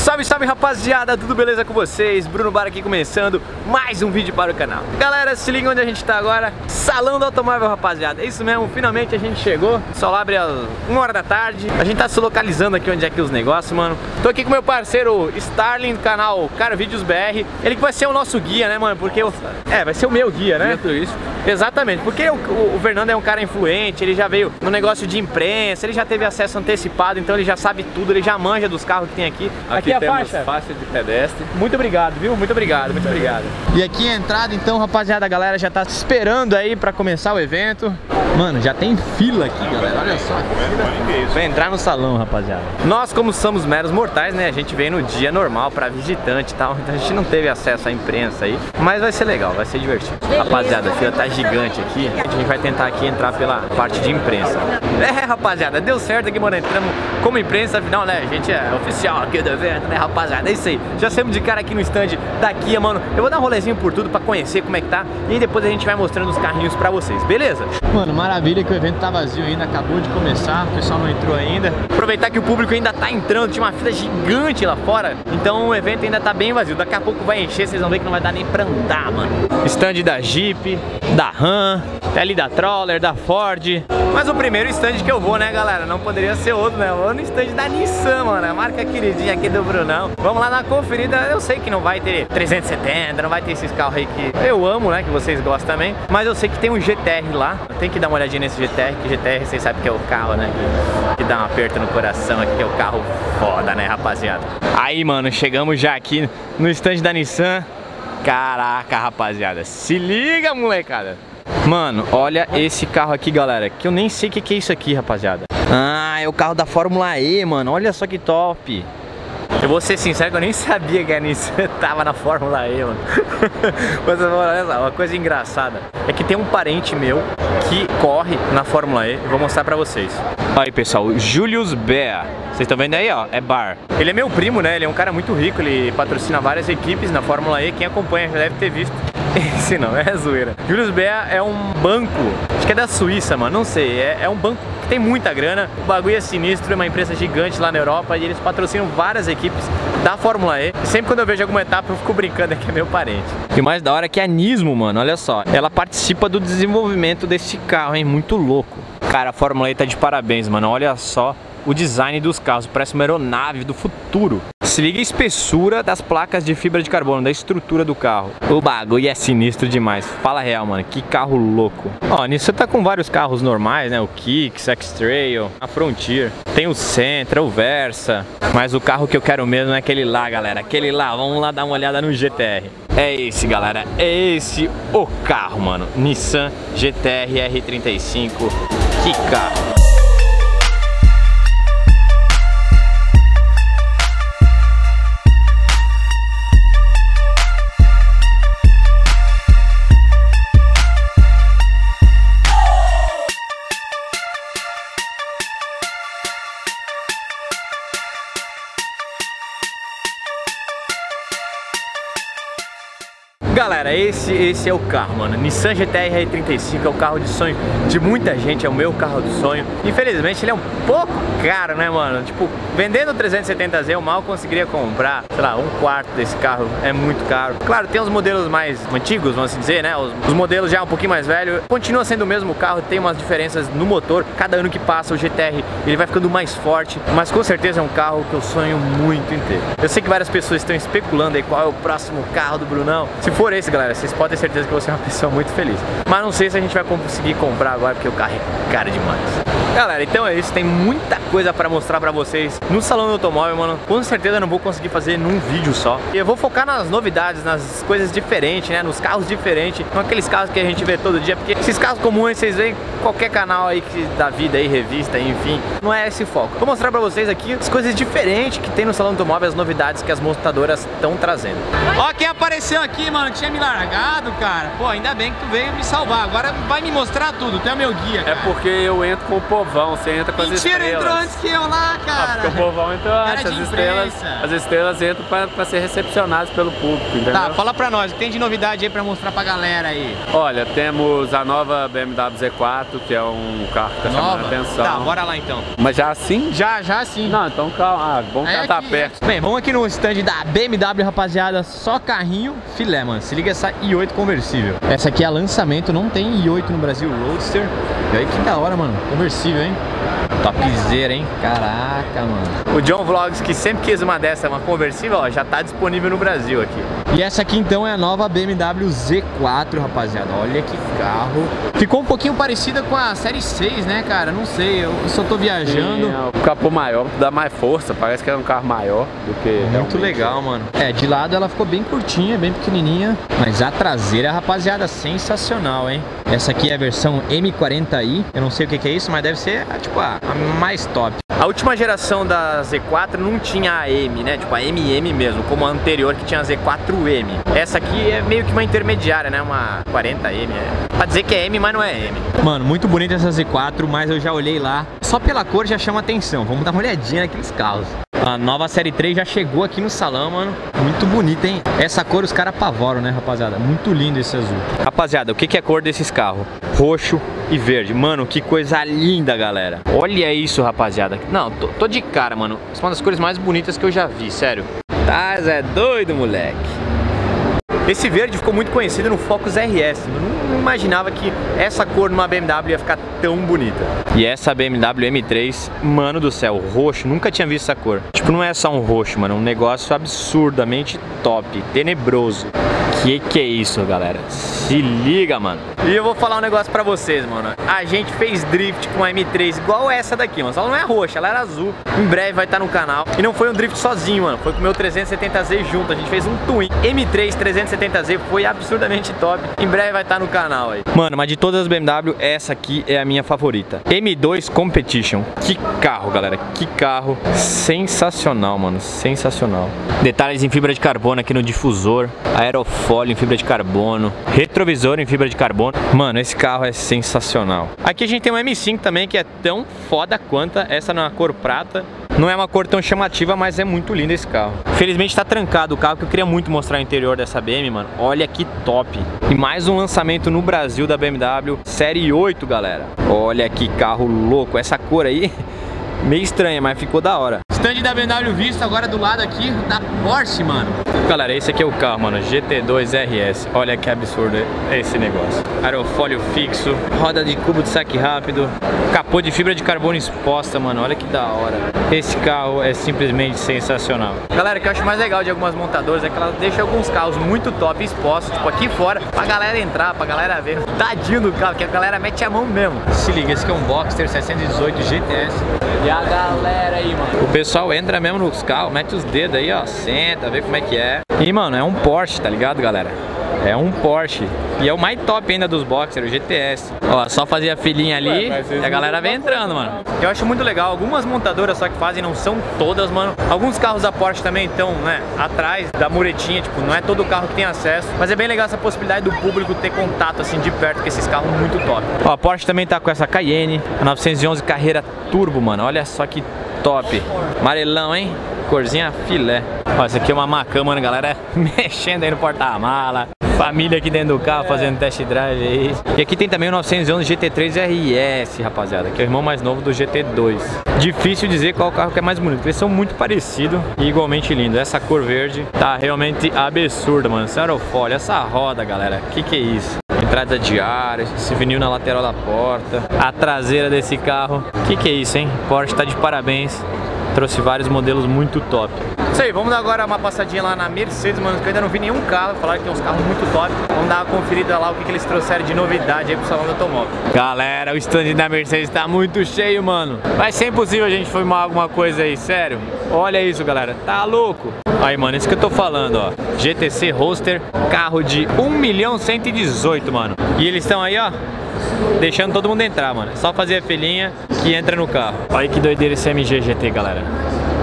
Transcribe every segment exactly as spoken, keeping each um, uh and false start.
Salve, salve rapaziada, tudo beleza com vocês? Bruno Bar aqui começando mais um vídeo para o canal. Galera, se liga onde a gente tá agora. Salão do automóvel, rapaziada. É isso mesmo, finalmente a gente chegou. O sol abre às uma hora da tarde. A gente tá se localizando aqui onde é que os negócios, mano. Tô aqui com meu parceiro Starling do canal Cara Vídeos B R. Ele que vai ser o nosso guia, né, mano? Porque eu... É, vai ser o meu guia, né? Isso. Exatamente, porque o, o, o Fernando é um cara influente, ele já veio no negócio de imprensa, ele já teve acesso antecipado, então ele já sabe tudo, ele já manja dos carros que tem aqui. Aqui, aqui é a temos faixa. faixa de pedestre. Muito obrigado, viu? Muito obrigado, muito obrigado. E aqui a entrada, então, rapaziada, a galera já tá esperando aí pra começar o evento. Mano, já tem fila aqui, galera, olha só. Vai entrar no salão, rapaziada. Nós, como somos meros mortais, né, a gente veio no dia normal pra visitante e tal, então a gente não teve acesso à imprensa aí, mas vai ser legal, vai ser divertido. Rapaziada, a fila tá gigante aqui, a gente vai tentar aqui entrar pela parte de imprensa. É, rapaziada, deu certo aqui, mano, entramos como imprensa, afinal, né, a gente é oficial aqui do evento, né, rapaziada, é isso aí. Já saímos de cara aqui no stand daqui, mano, eu vou dar um rolezinho por tudo pra conhecer como é que tá, e aí depois a gente vai mostrando os carrinhos pra vocês, beleza? Mano, maravilha que o evento tá vazio ainda, acabou de começar, o pessoal não entrou ainda. Aproveitar que o público ainda tá entrando, tinha uma fila gigante lá fora, então o evento ainda tá bem vazio, daqui a pouco vai encher, vocês vão ver que não vai dar nem pra andar, mano. Stand da Jeep, da Ram, até ali da Troller, da Ford. Mas o primeiro stand que eu vou, né, galera, não poderia ser outro, né? Eu vou no stand da Nissan, mano, a marca queridinha aqui do Brunão. Vamos lá na conferida, eu sei que não vai ter trezentos e setenta, não vai ter esses carros aí que eu amo, né, que vocês gostam também. Mas eu sei que tem um G T R lá, tem que dar uma olhadinha nesse G T R, que G T R vocês sabem que é o carro, né, que, que dá um aperto no coração aqui, que é o carro foda, né, rapaziada. Aí, mano, chegamos já aqui no stand da Nissan. Caraca, rapaziada, se liga, molecada. Mano, olha esse carro aqui, galera, que eu nem sei o que, que é isso aqui, rapaziada. Ah, é o carro da Fórmula E, mano, olha só que top. Eu vou ser sincero que eu nem sabia que a Nissan tava na Fórmula E, mano. Mas olha só, uma coisa engraçada é que tem um parente meu que corre na Fórmula E. Eu vou mostrar pra vocês. Aí, pessoal, Julius Bea. Vocês estão vendo aí, ó, é bar. Ele é meu primo, né? Ele é um cara muito rico, ele patrocina várias equipes na Fórmula E. Quem acompanha já deve ter visto. Esse não, é zoeira. Julius Bea é um banco, acho que é da Suíça, mano, não sei. É, é um banco que tem muita grana, o bagulho é sinistro, é uma empresa gigante lá na Europa e eles patrocinam várias equipes da Fórmula E. E sempre quando eu vejo alguma etapa eu fico brincando que é meu parente. E o mais da hora é que a Nismo, mano, olha só, ela participa do desenvolvimento desse carro, hein, muito louco. Cara, a Fórmula E tá de parabéns, mano, olha só o design dos carros, parece uma aeronave do futuro. Se liga a espessura das placas de fibra de carbono, da estrutura do carro. O bagulho é sinistro demais. Fala real, mano, que carro louco. Ó, nisso tá com vários carros normais, né? O Kicks, X-Trail, a Frontier. Tem o Sentra, o Versa. Mas o carro que eu quero mesmo é aquele lá, galera. Aquele lá, vamos lá dar uma olhada no G T R. É esse, galera, é esse o carro, mano. Nissan G T R R trinta e cinco. Que carro. Galera, esse, esse é o carro, mano. Nissan G T R R trinta e cinco é o carro de sonho de muita gente, é o meu carro de sonho. Infelizmente ele é um pouco caro, né, mano? Tipo, vendendo o trezentos e setenta Z eu mal conseguiria comprar, sei lá, um quarto desse carro, é muito caro. Claro, tem os modelos mais antigos, vamos assim dizer, né? Os, os modelos já um pouquinho mais velhos. Continua sendo o mesmo carro, tem umas diferenças no motor. Cada ano que passa o G T R, ele vai ficando mais forte. Mas com certeza é um carro que eu sonho muito em ter. Eu sei que várias pessoas estão especulando aí qual é o próximo carro do Brunão. Se for esse, galera, vocês podem ter certeza que eu vou ser uma pessoa muito feliz. Mas não sei se a gente vai conseguir comprar agora, porque o carro é caro demais. Galera, então é isso, tem muita coisa pra mostrar pra vocês no salão do automóvel, mano. Com certeza eu não vou conseguir fazer num vídeo só. E eu vou focar nas novidades, nas coisas diferentes, né, nos carros diferentes, não aqueles carros que a gente vê todo dia, porque esses carros comuns vocês veem em qualquer canal aí que, da vida aí, revista, enfim, não é esse foco. Vou mostrar pra vocês aqui as coisas diferentes que tem no salão do automóvel, as novidades que as montadoras estão trazendo. Ó, quem apareceu aqui, mano, tinha me largado, cara. Pô, ainda bem que tu veio me salvar. Agora vai me mostrar tudo, tu é meu guia, cara. É porque eu entro com o povão, você entra com as Mentira, estrelas. entrou antes que eu lá, cara. Ah, porque o povão entrou antes, Cara as de estrelas, imprensa. as estrelas entram pra, pra ser recepcionadas pelo público, entendeu? Tá, fala pra nós, o que tem de novidade aí pra mostrar pra galera aí? Olha, temos a nova nova B M W Z quatro, que é um carro que tá chamando a atenção. Tá, bora lá então. Mas já assim? Já, já sim. Não, então calma. Ah, bom que É ela tá aqui, perto. Bem, vamos aqui no stand da B M W, rapaziada. Só carrinho filé, mano. Se liga essa i oito conversível. Essa aqui é lançamento, não tem i oito no Brasil, Roadster. E aí que da hora, mano. Conversível, hein? Topzera, hein? Caraca, mano. O John Vlogs, que sempre quis uma dessa, uma conversível, ó, já tá disponível no Brasil aqui. E essa aqui então é a nova B M W Z quatro, rapaziada. Olha que carro. Ficou um pouquinho parecida com a série seis, né, cara? Não sei, eu só tô viajando. Sim, é o capô maior dá mais força, parece que é um carro maior do que Muito realmente. legal, mano. É, de lado ela ficou bem curtinha, bem pequenininha. Mas a traseira, rapaziada, sensacional, hein? Essa aqui é a versão M quarenta i. Eu não sei o que que é isso, mas deve ser, tipo, a a mais top. A última geração da Z quatro não tinha a M, né? Tipo a M M mesmo, como a anterior que tinha a Z quatro M. Essa aqui é meio que uma intermediária, né? Uma quarenta M. É. Pra dizer que é M, mas não é M. Mano, muito bonita essa Z quatro, mas eu já olhei lá. Só pela cor já chama atenção. Vamos dar uma olhadinha naqueles carros. A nova série três já chegou aqui no salão, mano. Muito bonita, hein? Essa cor os caras apavoram, né, rapaziada? Muito lindo esse azul. Rapaziada, o que que é a cor desses carros? Roxo e verde. Mano, que coisa linda, galera. Olha isso, rapaziada. Não, tô, tô de cara, mano. Essa é uma das cores mais bonitas que eu já vi, sério. Tá, é doido, moleque. Esse verde ficou muito conhecido no Focus R S. Eu não imaginava que essa cor numa B M W ia ficar tão bonita. E essa B M W M três, mano do céu, roxo, nunca tinha visto essa cor. Tipo, não é só um roxo, mano, é um negócio absurdamente top, tenebroso. Que que é isso, galera? Se liga, mano. E eu vou falar um negócio pra vocês, mano. A gente fez drift com a M três igual essa daqui, mano. Só ela não é roxa, ela era azul. Em breve vai estar no canal. E não foi um drift sozinho, mano. Foi com o meu trezentos e setenta Z junto. A gente fez um twin. M três trezentos e setenta Z foi absurdamente top. Em breve vai estar no canal aí. Mano, mas de todas as B M W, essa aqui é a minha favorita. M dois Competition. Que carro, galera. Que carro sensacional, mano. Sensacional. Detalhes em fibra de carbono aqui no difusor. Aerofólio em fibra de carbono. Retrovisor em fibra de carbono. Mano, esse carro é sensacional. Aqui a gente tem um M cinco também que é tão foda quanto essa na cor prata. Não é uma cor tão chamativa, mas é muito lindo esse carro. Felizmente tá trancado o carro, que eu queria muito mostrar o interior dessa B M, mano. Olha que top. E mais um lançamento no Brasil da B M W Série oito, galera. Olha que carro louco. Essa cor aí, meio estranha, mas ficou da hora. Stand da B M W visto agora do lado aqui da Porsche, mano. Galera, esse aqui é o carro, mano, G T dois R S. Olha que absurdo esse negócio. Aerofólio fixo, roda de cubo de saque rápido, capô de fibra de carbono exposta, mano. Olha que da hora. Esse carro é simplesmente sensacional. Galera, o que eu acho mais legal de algumas montadoras é que elas deixam alguns carros muito top expostos, tipo aqui fora, pra galera entrar, pra galera ver. Tadinho do carro, que a galera mete a mão mesmo. Se liga, esse aqui é um Boxster setecentos e dezoito G T S. E a galera aí, mano. O pessoal entra mesmo nos carros, mete os dedos aí, ó, senta, vê como é que é. E, mano, é um Porsche, tá ligado, galera? É um Porsche. E é o mais top ainda dos Boxer, o G T S. Ó, só fazia a filinha ali e a galera vem entrando, mano. Eu acho muito legal. Algumas montadoras só que fazem, não são todas, mano. Alguns carros da Porsche também estão, né, atrás da muretinha. Tipo, não é todo carro que tem acesso. Mas é bem legal essa possibilidade do público ter contato, assim, de perto com esses carros muito top. Ó, a Porsche também tá com essa Cayenne, a novecentos e onze Carreira Turbo, mano. Olha só que top. Amarelão, hein? Corzinha filé. Ó, essa aqui é uma Macan, mano, galera mexendo aí no porta-mala. Família aqui dentro do carro fazendo test drive aí. E aqui tem também o novecentos e onze G T três R S, rapaziada, que é o irmão mais novo do G T dois. Difícil dizer qual carro que é mais bonito, porque eles são muito parecidos e igualmente lindos. Essa cor verde tá realmente absurda, mano. Esse aerofólio, essa roda, galera, que que é isso? Entrada de ar, esse vinil na lateral da porta, a traseira desse carro. Que que é isso, hein? Porsche tá de parabéns. Trouxe vários modelos muito top. Isso aí, vamos dar agora uma passadinha lá na Mercedes, mano, que eu ainda não vi nenhum carro. Falaram que tem uns carros muito top. Vamos dar uma conferida lá, o que, que eles trouxeram de novidade aí pro salão do automóvel. Galera, o stand da Mercedes tá muito cheio, mano. Vai ser impossível a gente filmar alguma coisa aí, sério. Olha isso, galera, tá louco. Aí, mano, isso que eu tô falando, ó. G T C Roadster, carro de um milhão cento e dezoito, mano. E eles estão aí, ó, deixando todo mundo entrar, mano. É só fazer a filinha que entra no carro. Olha que doideira esse M G G T, galera.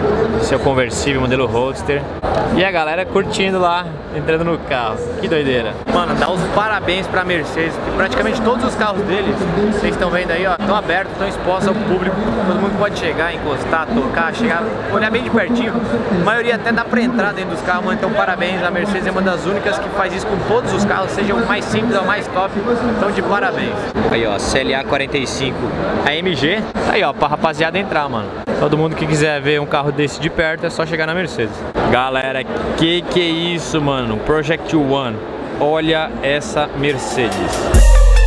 Seu conversível, modelo Roadster. E a galera curtindo lá, entrando no carro. Que doideira. Mano, dá os parabéns pra Mercedes. Praticamente todos os carros deles, vocês estão vendo aí, ó, estão abertos, estão expostos ao público. Todo mundo pode chegar, encostar, tocar, chegar, olhar bem de pertinho. A maioria até dá pra entrar dentro dos carros, mano. Então parabéns, a Mercedes é uma das únicas que faz isso com todos os carros, seja o mais simples ou o mais top. Então de parabéns. Aí, ó, C L A quarenta e cinco A M G. Aí, ó, pra rapaziada entrar, mano. Todo mundo que quiser ver um carro desse de perto é só chegar na Mercedes. Galera, que que é isso, mano? Project One. Olha essa Mercedes.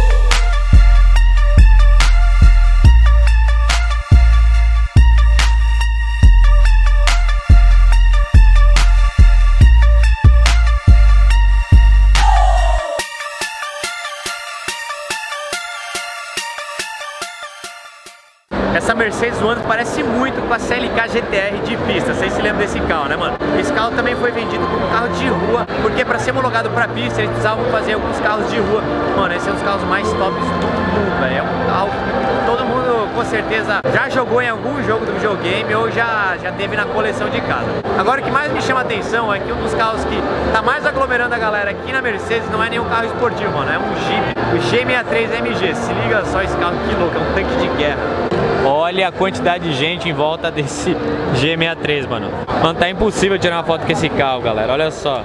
Essa Mercedes One parece muito com a C L K G T R de pista, vocês se lembram desse carro, né, mano? Esse carro também foi vendido como carro de rua, porque para ser homologado para pista eles precisavam fazer alguns carros de rua. Mano, esse é um dos carros mais tops do mundo, velho. É um carro que todo mundo com certeza já jogou em algum jogo do videogame ou já, já teve na coleção de casa. Agora o que mais me chama a atenção é que um dos carros que tá mais aglomerando a galera aqui na Mercedes não é nenhum carro esportivo, mano, é um Jeep, o G sessenta e três M G. Se liga só esse carro, que louco, é um tanque de guerra. Olha a quantidade de gente em volta desse G sessenta e três, mano. Mano, tá impossível tirar uma foto com esse carro, galera. Olha só.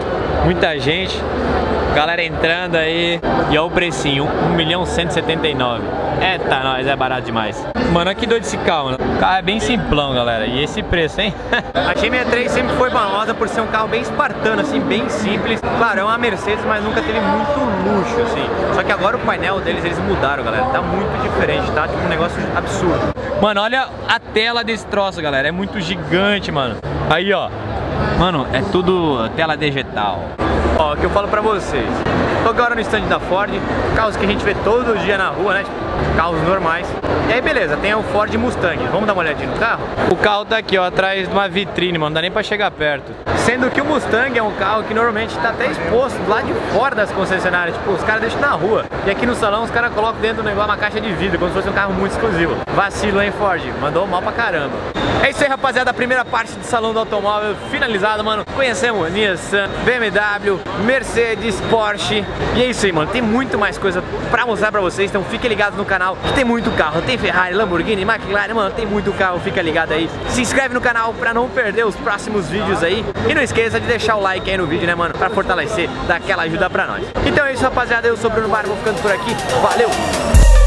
Muita gente. Galera entrando aí. E olha o precinho, um milhão cento e setenta e nove. Eita, nós, é barato demais. Mano, olha que doido esse carro, mano. O carro é bem simplão, galera. E esse preço, hein? A G sessenta e três sempre foi famosa por ser um carro bem espartano, assim, bem simples. Claro, é uma Mercedes, mas nunca teve muito luxo, assim. Só que agora o painel deles, eles mudaram, galera. Tá muito diferente, tá? Tipo um negócio absurdo. Mano, olha a tela desse troço, galera. É muito gigante, mano. Aí, ó. Mano, é tudo tela digital. Ó, o que eu falo pra vocês. Tô agora no stand da Ford, carros que a gente vê todo dia na rua, né? Tipo, carros normais. E aí, beleza, tem o Ford Mustang. Vamos dar uma olhadinha no carro? O carro tá aqui, ó, atrás de uma vitrine, mano. Não dá nem pra chegar perto. Sendo que o Mustang é um carro que normalmente tá até exposto lá de fora das concessionárias. Tipo, os caras deixam na rua. E aqui no salão os caras colocam dentro do negócio uma caixa de vidro, como se fosse um carro muito exclusivo. Vacilo, hein, Ford? Mandou mal pra caramba. É isso aí, rapaziada. A primeira parte do salão do automóvel finalizada, mano. Conhecemos Nissan, B M W, Mercedes, Porsche. E é isso aí, mano. Tem muito mais coisa pra mostrar pra vocês. Então fiquem ligados no canal, que tem muito carro. Tem Ferrari, Lamborghini, McLaren, mano. Tem muito carro. Fica ligado aí. Se inscreve no canal pra não perder os próximos vídeos aí. E não esqueça de deixar o like aí no vídeo, né, mano? Pra fortalecer, dar aquela ajuda pra nós. Então é isso, rapaziada. Eu sou o Bruno Bar, vou ficando por aqui. Valeu!